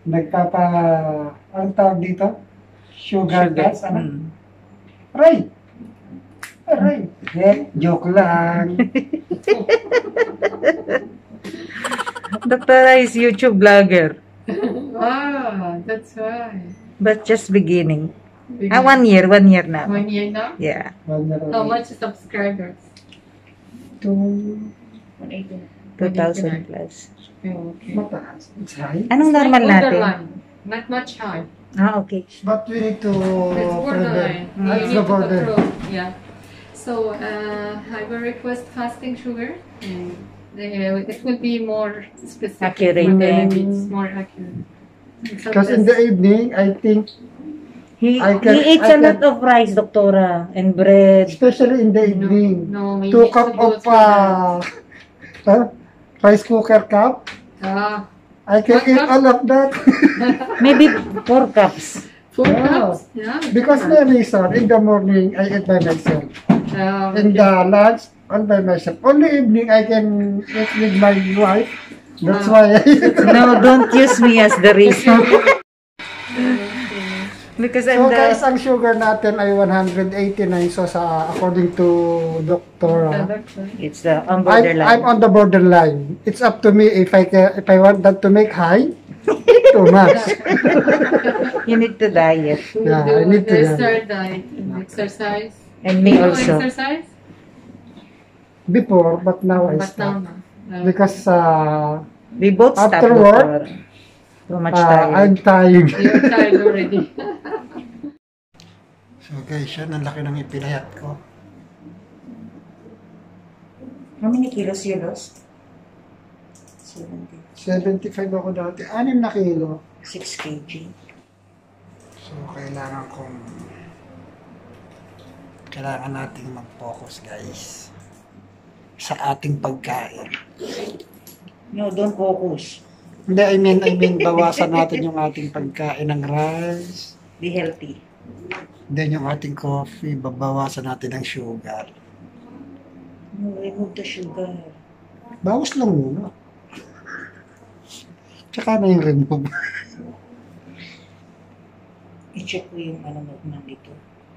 nagpapa, ang tawag dito? Sugar gas, ano? Aray! Aray! Joke lang. Dr. is YouTube vlogger. Ah, that's why. But just beginning. 1 year na. 1 year now? Yeah. How much subscribers? 2,000 plus. Okay. Mataas. It's high. Anong normal Like natin? borderline. Not much high. Okay. But we need to It's borderline. You That's need the to border. control. Yeah. So I will request fasting sugar, and it will be more specific. Accurate. For diabetes, more accurate. Because in the evening, I think, He I eats a lot of rice, Doctora, and bread. especially in the evening, No, maybe 2 it's cup good of for rice cooker cup. Ah, I can 1 eat cup? all of that. Maybe 4 cups. 4 Yeah. cups. Yeah. Because my reason, in the morning, I eat by myself. In Okay. the lunch, all by myself. Only evening, I can eat with my wife. That's why I No, don't use me as the reason. Because I'm So guys, the... ang sugar natin ay 189. So sa according to Dr. It's the on I'm borderline. on the borderline. It's up to me if I want that to make high. Too much. You need to diet. Yeah, I Do need to start diet and exercise. And me You also. exercise? Before, but now I But now, stop. no. Because We both stop, After work, Doctor. Too much tired. I'm tired. You're tired already. So guys, yan ang laki ng ipinayat ko. How many kilos you lost? 70. 75 ako dati. 6 na kilo. 6 kg. So kailangan nating mag-focus guys sa ating pagkain. No, don't focus. Hindi, I mean, bawasan natin yung ating pagkain ng rice. Be healthy. Then yung ating coffee, babawasan natin ng sugar. No, remove the sugar. Bawas lang muna. Tsaka na yung remove. I-check ko yung ano nandito.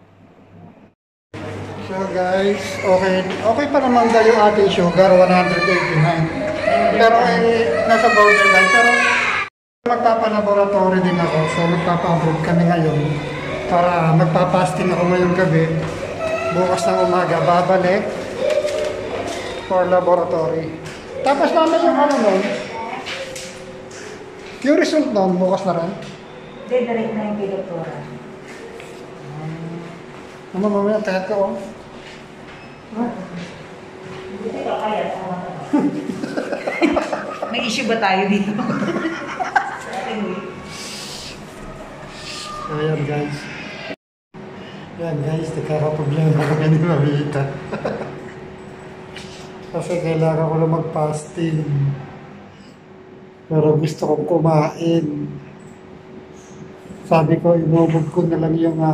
So guys, okay pa naman daw yung ating sugar, 189. Pero nasa borderline. Pero magpapalaboratory din ako. So magpapa-abroad kami ngayon. Para magpapasting ako ngayong gabi. Bukas ng umaga, babalik for laboratory. Tapos naman yung ano nun. Yung result nun, bukas na rin. Hindi, direct na yung kay Doktora. Mamaya, tahat ka oh. Hindi ka kaya. May issue ba tayo dito? So yan guys. Yan guys, nagkakaproblema kami ni Mamita. Kasi kailangan ko na mag-fasting. Pero gusto kong kumain. Sabi ko, imumove ko na lang yung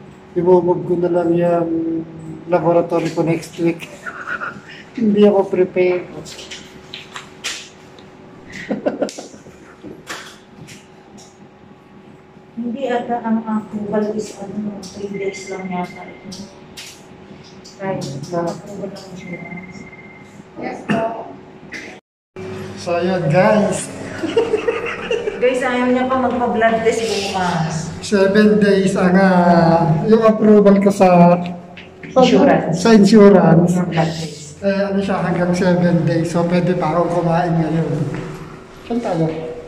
laboratory ko next week. Hindi ako prepared. Hindi ata ang approval is 3 days lang yata ito. Right. Approval lang insurance. Yes, po. So yun guys. Guys, ayaw niya pa magpa-blood test bukas. 7 days ang yung approval ko sa Insurance. Sa insurance. Blood test. Ano siya hanggang 7 days. So pwede pa akong kumain ngayon. Saan tayo?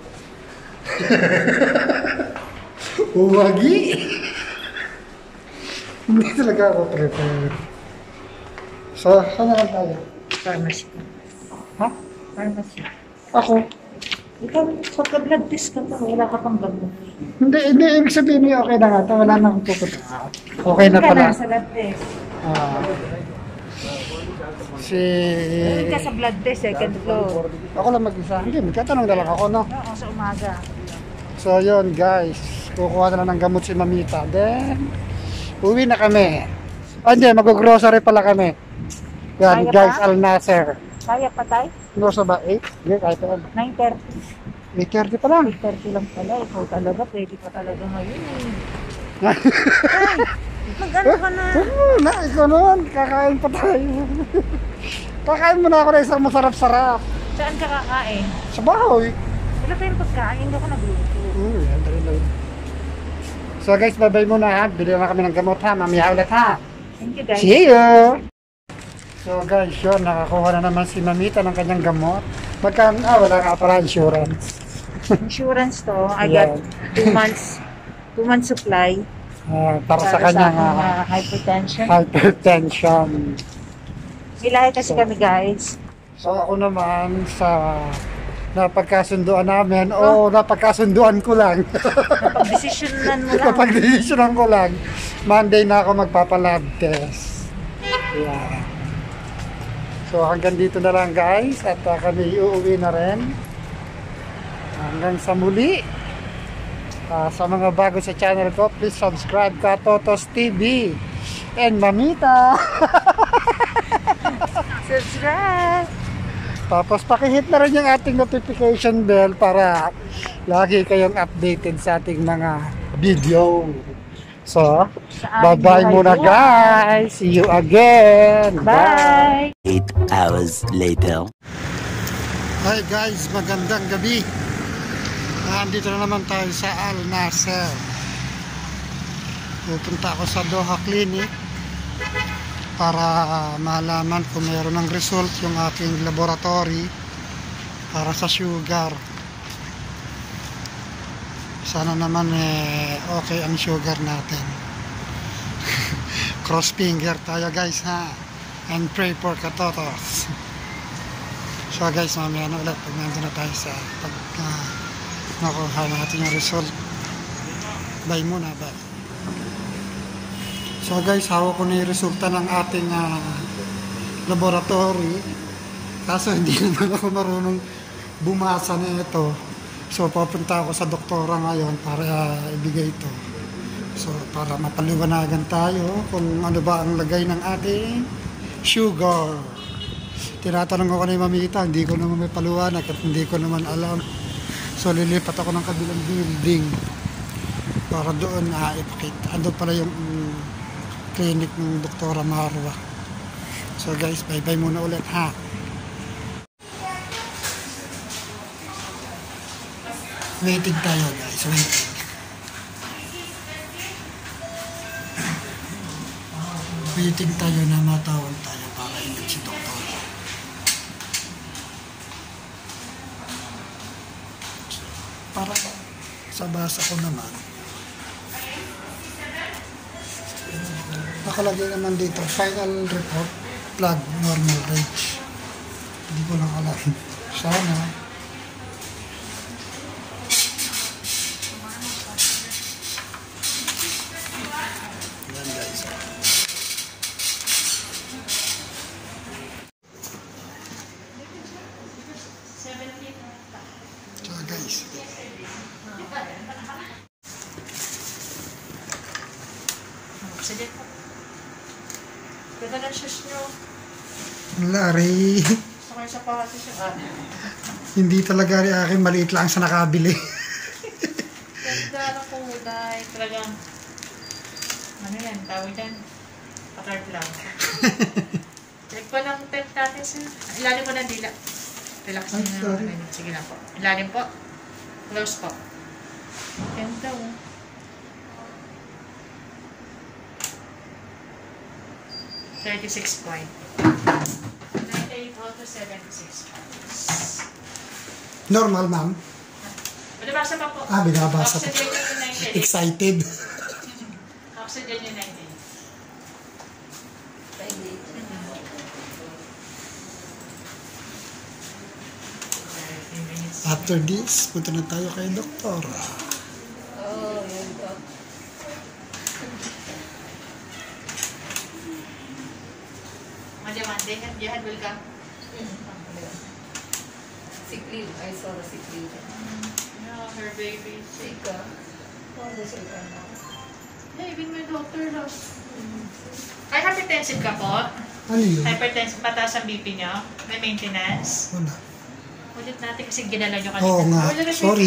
Uwagi! Hindi talaga ako prepare. So, saan na lang tayo? Pharmacy. Ha? Pharmacy. Ako? Ikaw, pagka-blood test ka pa, wala ka pang gamot. Hindi, ibig sabihin niya okay na nga. ito. Wala na akong pupunta. Okay na Hindi ka pala. na sa blood test. Doon ka sa blood test, second floor. Ako lang mag-isa. Hindi, magkatanong na lang ako, no? Oo, sa umaga. So, yun, guys. Kukuha na lang ng gamot si Mamita. Then, uwi na kami. Hindi, mag-grocery pala kami. Yan, Kaya guys, pa? Al Nasser. Kaya pa tayo? Grocery ba? 8? Hindi, kahit ano. 9:30. 8:30 pa lang. 8:30 lang pala. Ikaw talaga, pwede pa talaga ngayon eh. Ay, mag-ano ka na? Na, ikaw naman, kakain pa tayo. Kakain muna ako na isang masarap-sarap. Saan ka kakain? Sa bahay. Wala pero pagkain, hindi ako nagluto. Yan, dali lang. So guys, bye-bye muna ha. Bili na kami ng gamot ha. Mamaya ulit ha. Thank you guys. See you! So guys, yun, nakakuha na naman si Mamita ng kanyang gamot. Magkano? Wala ka pala insurance. Insurance to, I got 2 months supply. Para sa kanyang hypertension. hypertension. Bilahe kasi kami guys. So ako naman sa napagkasunduan namin o napagkasunduan ko lang. Napag-desisyonan mo lang. Napag-desisyonan ko lang. Monday na ako magpapalab test. Yeah. So hanggang dito na lang guys at kami uuwi na rin. Hanggang sa muli. Sa mga bago sa channel ko, please subscribe ka Totos TV and Mamita. Subscribe! Tapos pakihit na rin yung ating notification bell para lagi kayong updated sa ating mga video. So, bye-bye muna guys. See you again. Bye! 8 hours later. Hi guys, magandang gabi. Nandito na naman tayo sa Al Nasser. Pupunta ako sa Doha Clinic para malaman kung mayroon ng result yung aking laboratory para sa sugar. Sana naman okay ang sugar natin. Cross finger tayo guys ha. And pray for Katotos. So guys, mamaya na ulit pag nandun na tayo sa nakuha natin yung result. Bye muna, bye. So guys, hawak ko na yung resulta ng ating laboratory. Kaso hindi naman ako marunong bumasa na ito. So papunta ako sa doktora ngayon para ibigay ito. So para mapaliwanagan tayo kung ano ba ang lagay ng ating sugar. Tinatanong ako na yung Mamita, hindi ko naman may paliwanag at hindi ko naman alam. So lilipat ako ng kabilang building para doon ipakita. Ando pala yung clinic ng Doktora Marwa. So guys, bye-bye muna ulit ha. Waiting tayo guys, waiting. Waiting tayo na matawag tayo para hindi si Doktor. Para sa basa ko naman, nakalagay naman dito, final report, plug normal range. Hindi ko lang alam. Sana. Yan guys. So guys. Sige po. Ganda ng shoes nyo. Lari. Gusto kayo sa pahati siya. Hindi talaga rin akin, maliit lang sa nakabili. Ganda ng kulay. Talagang, ano yan, tawag yan. Patard lang. Check po ng tent natin sa, ilalim mo ng dila. Relax Ay, nyo sorry. na. Sige na po. Ilalim po. Close po. Ganda oh. 36 point. 98 out of 76 points. Normal, ma'am. Binabasa pa po. Binabasa pa. Oxygen yung 98. Excited. Oxygen yung 98. After this, punta na tayo kay doktor. Monday, Jihad, welcome. Sick leave. I saw the sick leave. Yeah, her baby. Sick ka? Oh, the sick ka na. Yeah, even my doctor lost. Ay, hypertensive ka po? Ano yun? Hypertensive, mataas ang BP niyo? May maintenance? Wala. O ulit natin kasi ginala nyo kanina. Oo nga, Ulit, sorry.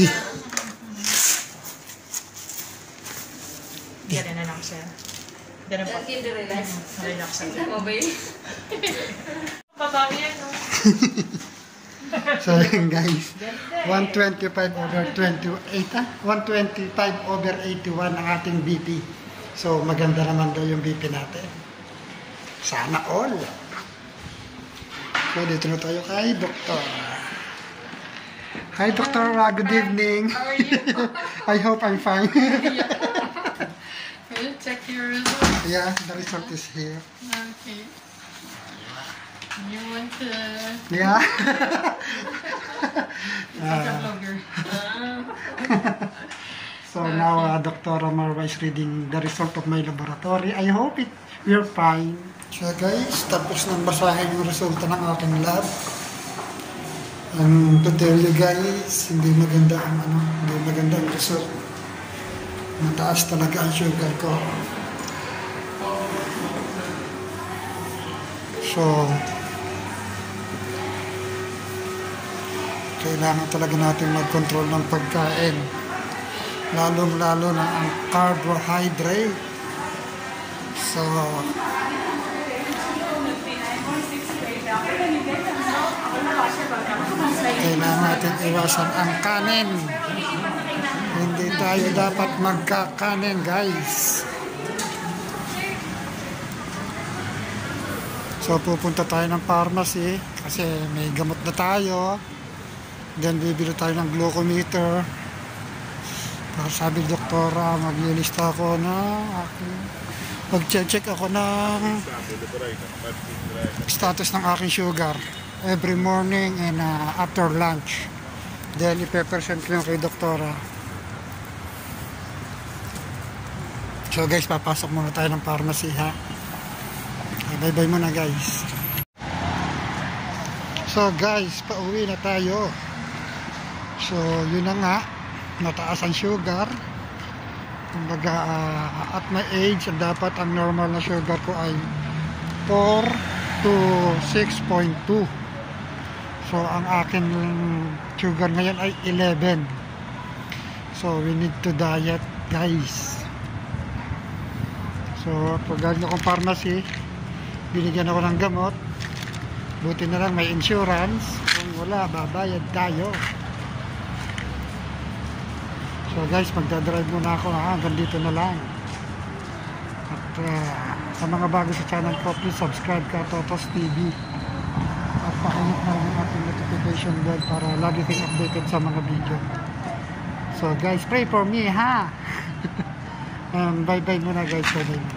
Ganun na lang siya. Ganun pa. Relax. Relax ako. Okay. Babawi yan, no? So yun guys, 125 over 28, 125 over 81 ang ating BP. So maganda naman daw yung BP natin. Sana all. So dito na tayo kay Doktor. Hi Doctor, good evening. How are you? I hope I'm fine. Will you check your result? Yeah, the result is here. Okay. You want to Yeah. become a vlogger? So now Dr. Marwa is reading the result of my laboratory. I hope we're fine. So guys, tapos nang basahin yung resulta ng aking lab. To tell you guys, hindi maganda ang result. Mataas talaga ang sugar ko. So, kailangan talaga natin mag-control ng pagkain. Lalo na ang carbohydrate. So, kailangan natin iwasan ang kanin. Hindi tayo dapat magkakanin, guys. So, pupunta tayo ng pharmacy kasi may gamot na tayo. Then, bibili tayo ng glucometer. Para sabi ng doktora, maglilista ako na mag-check ako ng status ng aking sugar every morning and after lunch. Then, ipe-present ko yung kay doktora. So guys, papasok muna tayo ng pharmacy, ha? Bye-bye muna, guys. So guys, pauwi na tayo. So, yun na nga. Mataas ang sugar. Kumbaga, at my age, dapat ang normal na sugar ko ay 4 to 6.2. So, ang akin sugar ngayon ay 11. So, we need to diet, guys. So, pag galing akong pharmacy, binigyan ako ng gamot. Buti na lang may insurance. Kung wala, babayad tayo. So guys, magdadrive muna ako, ha? Hanggang dito na lang. At sa mga bago sa channel ko, please subscribe ka, Totos TV. At pakihit na yung ating notification bell para lagi kang updated sa mga video. So guys, pray for me, ha? Bye-bye muna guys. Bye-bye.